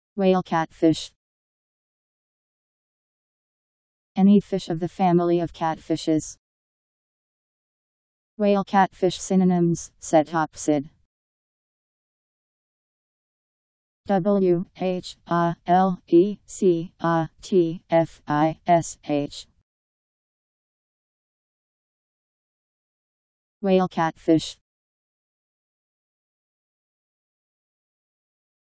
Whale catfish. Any fish of the family of catfishes. Whale catfish synonyms: cetopsid. WHALECATFISH. Whale catfish.